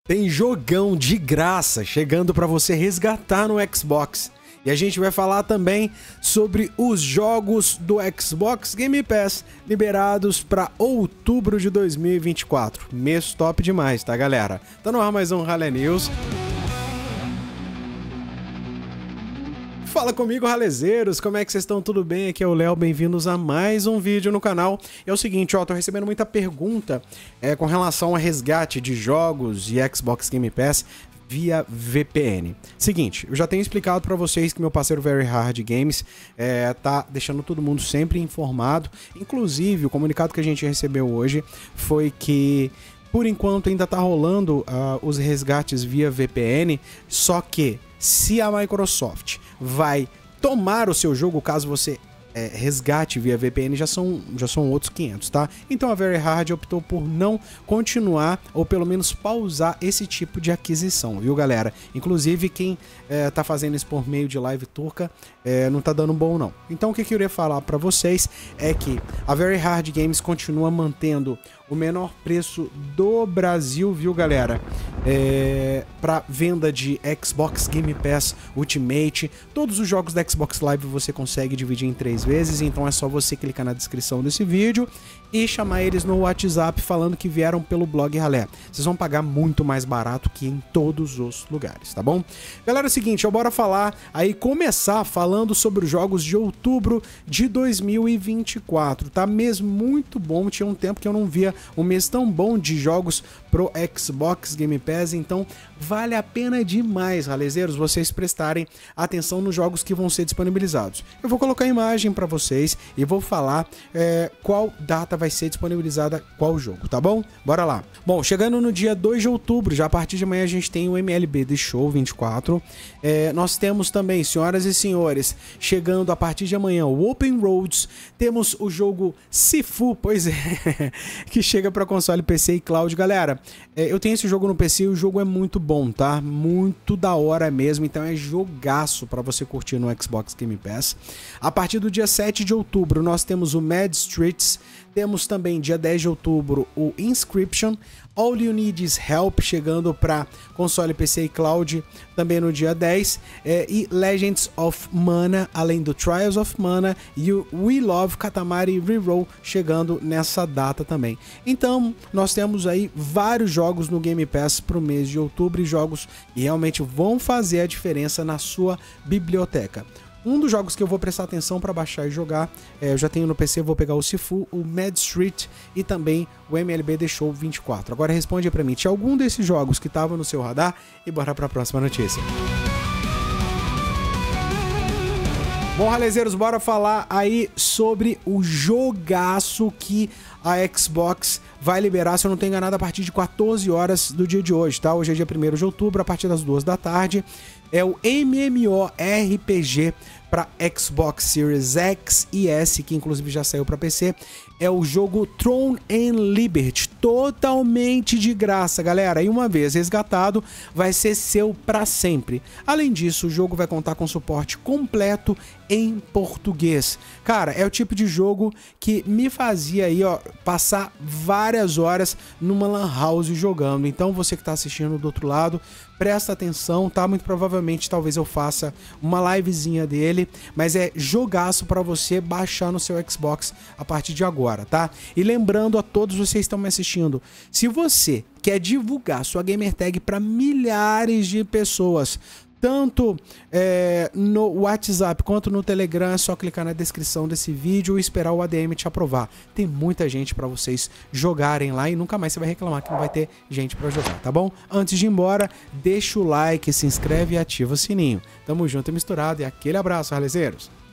Tem jogão de graça chegando para você resgatar no Xbox. E a gente vai falar também sobre os jogos do Xbox Game Pass liberados para outubro de 2024. Mês top demais, tá, galera? Tá no ar mais um Ralé News. Fala comigo, ralezeiros, como é que vocês estão? Tudo bem? Aqui é o Léo, bem-vindos a mais um vídeo no canal. É o seguinte, ó, tô recebendo muita pergunta com relação a resgate de jogos e Xbox Game Pass via VPN. Seguinte, eu já tenho explicado para vocês que meu parceiro Very Hard Games tá deixando todo mundo sempre informado. Inclusive, o comunicado que a gente recebeu hoje foi que por enquanto ainda tá rolando os resgates via VPN, só que se a Microsoft vai tomar o seu jogo caso você resgate via VPN, já são outros 500, tá? Então a Very Hard optou por não continuar ou pelo menos pausar esse tipo de aquisição, viu, galera? Inclusive quem tá fazendo isso por meio de live turca não tá dando bom não. Então o que eu queria falar para vocês é que a Very Hard Games continua mantendo o menor preço do Brasil, viu, galera? Para venda de Xbox Game Pass Ultimate. Todos os jogos da Xbox Live você consegue dividir em 3 vezes, então é só você clicar na descrição desse vídeo e chamar eles no WhatsApp falando que vieram pelo blog Ralé. Vocês vão pagar muito mais barato que em todos os lugares, tá bom? Galera, é o seguinte, bora falar aí, começar falando sobre os jogos de outubro de 2024, tá? Mês muito bom, tinha um tempo que eu não via um mês tão bom de jogos pro Xbox Game Pass, então vale a pena demais, ralezeiros, vocês prestarem atenção nos jogos que vão ser disponibilizados. Eu vou colocar a imagem para vocês e vou falar qual data vai ser disponibilizada qual jogo, tá bom? Bora lá. Bom, chegando no dia 2 de outubro, já a partir de amanhã a gente tem o MLB The Show 24. Nós temos também, senhoras e senhores, chegando a partir de amanhã o Open Roads, temos o jogo Sifu, pois é, que chega para console, PC e cloud. Galera, eu tenho esse jogo no PC e o jogo é muito bom, tá? Muito da hora mesmo, então é jogaço para você curtir no Xbox Game Pass. A partir do dia 7 de outubro nós temos o Mad Streets, temos também dia 10 de outubro o Inscription, All You Need Is Help chegando para console, PC e cloud também no dia 10, e Legends of Mana, além do Trials of Mana e o We Love Katamari Reroll chegando nessa data também. Então nós temos aí vários jogos no Game Pass para o mês de outubro e jogos que realmente vão fazer a diferença na sua biblioteca. Um dos jogos que eu vou prestar atenção para baixar e jogar, eu já tenho no PC, vou pegar o Sifu, o Mad Street e também o MLB The Show 24. Agora responde aí pra mim, tinha algum desses jogos que estava no seu radar? E bora para a próxima notícia. Bom, ralezeiros, bora falar aí sobre o jogaço que a Xbox vai liberar, se eu não tenho enganado, a partir de 14 horas do dia de hoje, tá? Hoje é dia 1º de outubro, a partir das 2 da tarde. É o MMORPG para Xbox Series X e S, que inclusive já saiu para PC. É o jogo Throne and Liberty, totalmente de graça, galera. E uma vez resgatado, vai ser seu para sempre. Além disso, o jogo vai contar com suporte completo em português. Cara, é o tipo de jogo que me fazia aí, ó, passar várias horas numa lan house jogando. Então você que tá assistindo do outro lado, presta atenção, tá? Muito provavelmente talvez eu faça uma livezinha dele, mas é jogaço para você baixar no seu Xbox a partir de agora, tá? E lembrando a todos vocês que estão me assistindo, se você quer divulgar sua gamertag para milhares de pessoas, tanto no WhatsApp quanto no Telegram, é só clicar na descrição desse vídeo e esperar o ADM te aprovar. Tem muita gente para vocês jogarem lá e nunca mais você vai reclamar que não vai ter gente para jogar, tá bom? Antes de ir embora, deixa o like, se inscreve e ativa o sininho. Tamo junto e misturado e aquele abraço, ralezeiros!